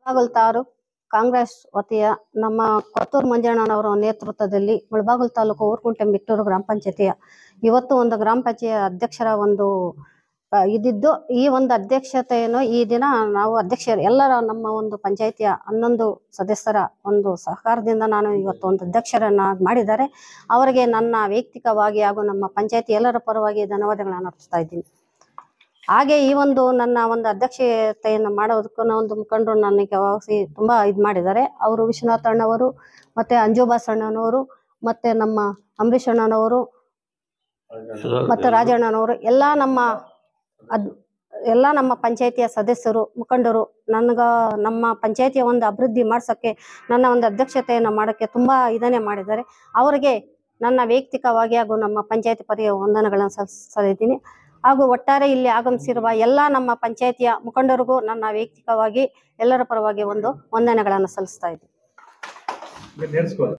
ಮುಳಬಾಗಿಲು ಕಾಂಗ್ರೆಸ್ ವತಿಯ ನಮ್ಮ ಕೊತ್ತೂರು ಮಂಜಣ್ಣನವರ ನೇತೃತ್ವದಲ್ಲಿ ಮುಳಬಾಗಿಲು ತಾಲೂಕು ಊರ್ಕುಂಟೆ ಮಿಟ್ಟೂರು ಗ್ರಾಮ ಪಂಚಾಯತಿಯ ಇವತ್ತು ಒಂದು ಗ್ರಾಮ ಪಂಚಾಯತ್ ಅಧ್ಯಕ್ಷರ ಒಂದು ಇದಿದ್ದು ಈ ಒಂದು ಅಧ್ಯಕ್ಷತೆಯನ್ನು ಈ ದಿನ ನಾವು ಅಧ್ಯಕ್ಷರು ಎಲ್ಲರ ನಮ್ಮ ಒಂದು ಪಂಚಾಯತಿಯ 11 ಸದಸ್ಯರ ಒಂದು ಸಹಕಾರದಿಂದ ನಾನು ಇವತ್ತು ಒಂದು ಅಧ್ಯಕ್ಷರನ್ನ ಮಾಡಿದ್ದಾರೆ. ಅವರಿಗೆ ನನ್ನ ವೈಯಕ್ತಿಕವಾಗಿ ಹಾಗೂ ನಮ್ಮ ಪಂಚಾಯತಿ ಎಲ್ಲರ ಪರವಾಗಿ ಧನ್ಯವಾದಗಳನ್ನು ಅರ್ಪಿಸ್ತಾ ಇದ್ದೀನಿ. ಹಾಗೆ ಈ ಒಂದು ನನ್ನ ಒಂದು ಅಧ್ಯಕ್ಷತೆಯನ್ನು ಮಾಡೋದಕ್ಕೂ ಒಂದು ಮುಖಂಡರು ನನಗೆ ತುಂಬಾ ಇದು ಮಾಡಿದ್ದಾರೆ. ಅವರು ವಿಶ್ವನಾಥ್ ಅಣ್ಣವರು ಮತ್ತೆ ಅಂಜುಬಾಸ್ ಅಣ್ಣನವರು ಮತ್ತೆ ನಮ್ಮ ಅಂಬರೀಷ್ ಅಣ್ಣನವರು ಮತ್ತೆ ರಾಜಣ್ಣನವರು ಎಲ್ಲ ನಮ್ಮ ಪಂಚಾಯತಿಯ ಸದಸ್ಯರು ಮುಖಂಡರು ನಮ್ಮ ಪಂಚಾಯತಿಯ ಒಂದು ಅಭಿವೃದ್ಧಿ ಮಾಡ್ಸಕ್ಕೆ ನನ್ನ ಒಂದು ಅಧ್ಯಕ್ಷತೆಯನ್ನು ಮಾಡೋಕ್ಕೆ ತುಂಬಾ ಇದನ್ನೇ ಮಾಡಿದ್ದಾರೆ. ಅವರಿಗೆ ನನ್ನ ವೈಯಕ್ತಿಕವಾಗಿ ಹಾಗೂ ನಮ್ಮ ಪಂಚಾಯತಿ ಪರ್ಯಾಯ ವಂದನೆಗಳನ್ನು ಸಲ್ಲಿಸ್ತಾ ಹಾಗೂ ಒಟ್ಟಾರೆ ಇಲ್ಲಿ ಆಗಮಿಸಿರುವ ಎಲ್ಲ ನಮ್ಮ ಪಂಚಾಯತಿಯ ಮುಖಂಡರಿಗೂ ನನ್ನ ವೈಯಕ್ತಿಕವಾಗಿ ಎಲ್ಲರ ಪರವಾಗಿ ಒಂದು ವಂದನೆಗಳನ್ನು ಸಲ್ಲಿಸ್ತಾ ಇದ್ದೀನಿ.